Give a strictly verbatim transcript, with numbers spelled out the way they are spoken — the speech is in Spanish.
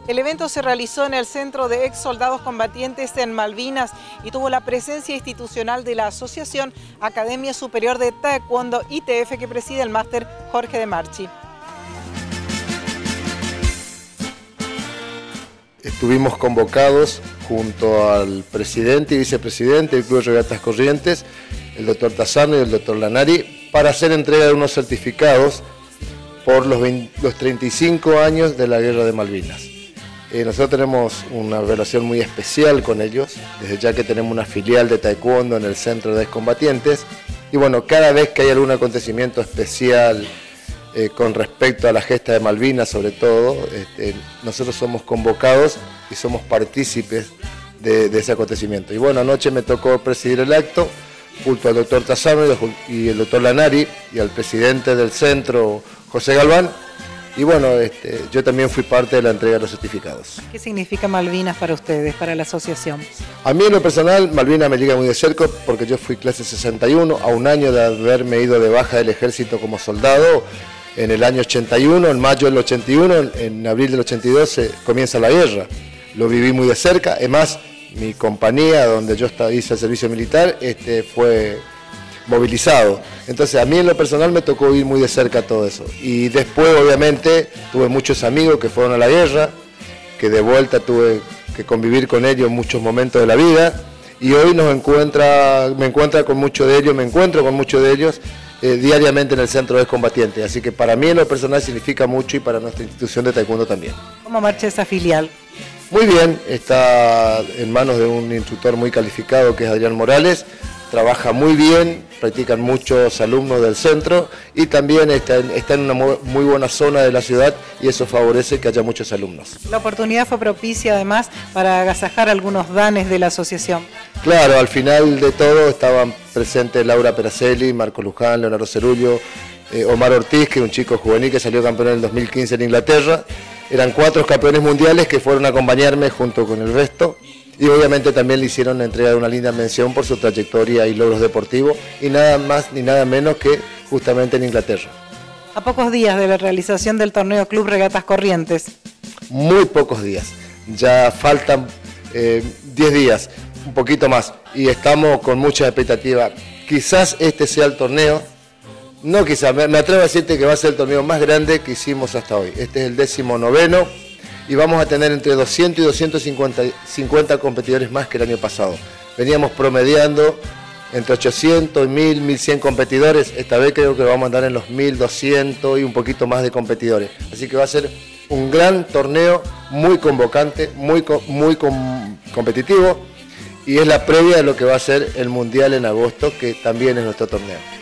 El evento se realizó en el Centro de Ex Soldados Combatientes en Malvinas y tuvo la presencia institucional de la Asociación Academia Superior de Taekwondo I T F que preside el máster Jorge de Marchi. Estuvimos convocados junto al presidente y vicepresidente del Club de Regatas Corrientes, el doctor Tassano y el doctor Lanari, para hacer entrega de unos certificados por los, veinte, los treinta y cinco años de la Guerra de Malvinas. Eh, nosotros tenemos una relación muy especial con ellos, desde ya que tenemos una filial de Taekwondo en el Centro de Excombatientes, y bueno, cada vez que hay algún acontecimiento especial eh, con respecto a la gesta de Malvinas, sobre todo, este, nosotros somos convocados y somos partícipes de, de ese acontecimiento. Y bueno, anoche me tocó presidir el acto, junto al doctor Tassano y el doctor Lanari, y al presidente del centro, José Galván. Y bueno, este, yo también fui parte de la entrega de los certificados. ¿Qué significa Malvinas para ustedes, para la asociación? A mí en lo personal, Malvinas me liga muy de cerca porque yo fui clase sesenta y uno, a un año de haberme ido de baja del ejército como soldado. En el año ochenta y uno, en mayo del ochenta y uno, en abril del ochenta y dos se comienza la guerra. Lo viví muy de cerca, además mi compañía donde yo hice el servicio militar este, fue movilizado. Entonces a mí en lo personal me tocó ir muy de cerca todo eso. Y después obviamente tuve muchos amigos que fueron a la guerra, que de vuelta tuve que convivir con ellos en muchos momentos de la vida. Y hoy nos encuentra, me encuentra con muchos de ellos, me encuentro con muchos de ellos eh, diariamente en el Centro de Excombatientes. Así que para mí en lo personal significa mucho y para nuestra institución de Taekwondo también. ¿Cómo marcha esa filial? Muy bien, está en manos de un instructor muy calificado que es Adrián Morales. Trabaja muy bien, practican muchos alumnos del centro y también está en, está en una muy buena zona de la ciudad y eso favorece que haya muchos alumnos. La oportunidad fue propicia además para agasajar algunos danes de la asociación. Claro, al final de todo estaban presentes Laura Peracelli, Marco Luján, Leonardo Cerullo, eh, Omar Ortiz, que es un chico juvenil que salió campeón en el dos mil quince en Inglaterra. Eran cuatro campeones mundiales que fueron a acompañarme junto con el resto. Y obviamente también le hicieron la entrega de una linda mención por su trayectoria y logros deportivos, y nada más ni nada menos que justamente en Inglaterra. A pocos días de la realización del torneo Club Regatas Corrientes. Muy pocos días, ya faltan eh, diez días, un poquito más, y estamos con mucha expectativa. Quizás este sea el torneo, no quizás, me, me atrevo a decirte que va a ser el torneo más grande que hicimos hasta hoy. Este es el décimo noveno. Y vamos a tener entre doscientos y doscientos cincuenta competidores más que el año pasado. Veníamos promediando entre ochocientos y mil, mil cien competidores. Esta vez creo que vamos a andar en los mil doscientos y un poquito más de competidores. Así que va a ser un gran torneo, muy convocante, muy, muy com competitivo. Y es la previa de lo que va a ser el Mundial en agosto, que también es nuestro torneo.